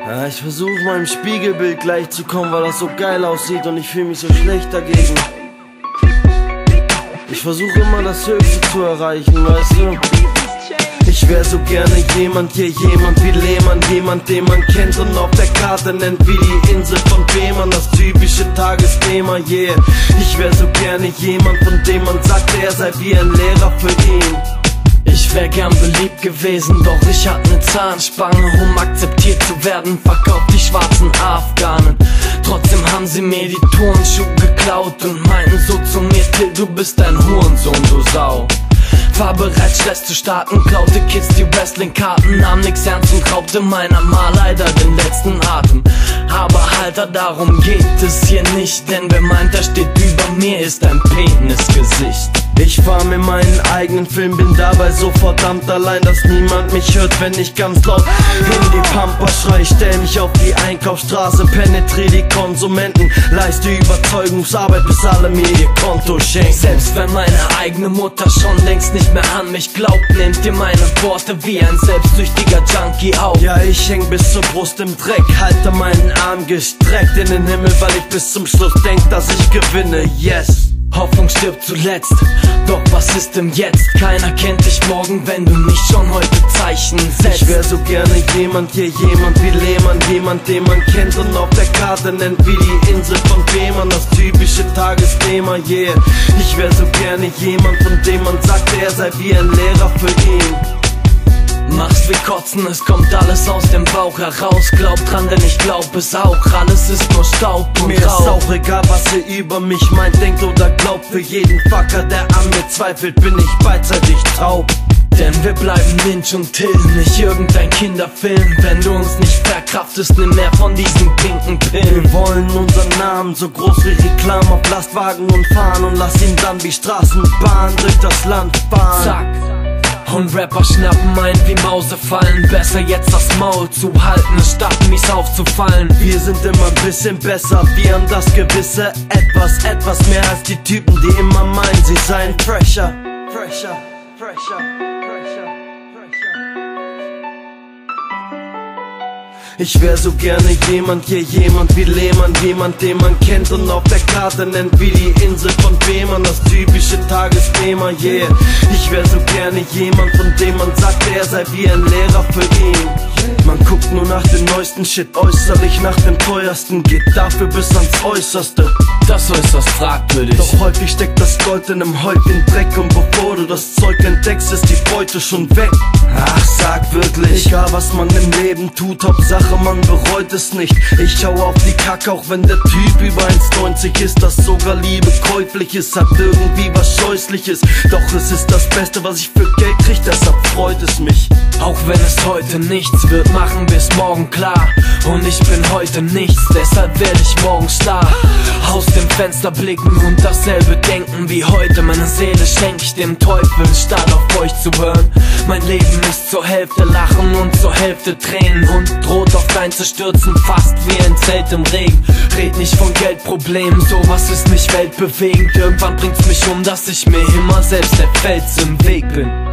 Ja, ich versuche meinem Spiegelbild gleichzukommen, weil das so geil aussieht und ich fühle mich so schlecht dagegen. Ich versuche immer das Höchste zu erreichen, weißt du? Ich wär so gerne jemand hier, jemand wie Lehmann, jemand, den man kennt und auf der Karte nennt wie die Insel von Fehmarn, das typische Tagesthema, yeah. Ich wär so gerne jemand, von dem man sagt, er sei wie ein Lehrer für ihn. Ich wär gern beliebt gewesen, doch ich hatte ne Zahnspange, um akzeptiert zu werden, verkauft die schwarzen Afghanen. Trotzdem haben sie mir die Turnschuhe geklaut und meinten so zu mir: Till, du bist ein Hurensohn, du Sau. War bereit, Stress zu starten, klaute Kids die Wrestling-Karten, nahm nix ernst und raubte meiner Ma leider den letzten Atem. Aber Alter, darum geht es hier nicht, denn wer meint, er steht über mir, ist ein Penisgesicht. Ich fahr mir meinen eigenen Film, bin dabei so verdammt allein, dass niemand mich hört, wenn ich ganz laut in die Pampa schrei. Stell mich auf die Einkaufsstraße, penetrier die Konsumenten, leiste Überzeugungsarbeit, bis alle mir ihr Konto schenken. Selbst wenn meine eigene Mutter schon längst nicht mehr an mich glaubt, nehmt ihr meine Worte wie ein selbstsüchtiger Junkie auf. Ja, ich häng bis zur Brust im Dreck, halte meinen Arm gestreckt in den Himmel, weil ich bis zum Schluss denk, dass ich gewinne, yes. Hoffnung stirbt zuletzt, doch was ist denn jetzt? Keiner kennt dich morgen, wenn du nicht schon heute Zeichen setzt. Ich wär so gerne jemand hier, jemand wie Lehmann, jemand, den man kennt und auf der Karte nennt wie die Insel von Fehmarn, das typische Tagesthema, yeah. Ich wär so gerne jemand, von dem man sagt, er sei wie ein Lehrer für ihn. Machst wie Kotzen, es kommt alles aus dem Bauch heraus. Glaub dran, denn ich glaub es auch, alles ist nur Staub und mir Rauch. Ist auch egal, was ihr über mich meint, denkt oder glaubt. Für jeden Fucker, der an mir zweifelt, bin ich beidseitig taub. Denn wir bleiben Ninja und Till, nicht irgendein Kinderfilm. Wenn du uns nicht verkraftest, nimm mehr von diesen pinken Pillen. Wir wollen unseren Namen so groß wie Reklam auf Lastwagen und fahren und lass ihn dann wie Straßenbahn durch das Land fahren. Zack. Und Rapper schnappen ein wie Mausefallen. Besser jetzt das Maul zu halten, statt mies aufzufallen. Wir sind immer ein bisschen besser, wir haben das gewisse etwas mehr als die Typen, die immer meinen, sie seien fresher. Ich wär so gerne jemand hier, jemand wie Lehmann, jemand, den man kennt und auf der Karte nennt wie die Insel von Fehmarn, das typische Tagesthema, yeah. Ich wär so gerne jemand, von dem man sagt, er sei wie ein Lehrer für ihn. Man guckt nur nach dem neuesten Shit, äußerlich nach dem teuersten, geht dafür bis ans Äußerste. Das äußerst fragwürdig. Doch häufig steckt das Gold in einem häufigen Dreck und bevor du das Zeug entdeckst, ist die Beute schon weg. Ach, sag wirklich, egal was man im Leben tut, Hauptsache man bereut es nicht. Ich schau auf die Kacke, auch wenn der Typ über 1,90 ist, das sogar Liebe käuflich ist, hat irgendwie was Scheußliches. Doch es ist das Beste, was ich für Geld krieg, deshalb freut es mich. Auch wenn es heute nichts wird, machen wir's morgen klar. Und ich bin heute nichts, deshalb werde ich morgen Star. Aus dem Fenster blicken und dasselbe denken wie heute. Meine Seele schenk ich dem Teufel, statt auf euch zu hören. Mein Leben ist zur Hälfte Lachen und zur Hälfte Tränen und droht auf dein zu stürzen, fast wie ein Zelt im Regen. Red nicht von Geldproblemen, sowas ist nicht weltbewegend. Irgendwann bringt's mich um, dass ich mir immer selbst der Fels im Weg bin.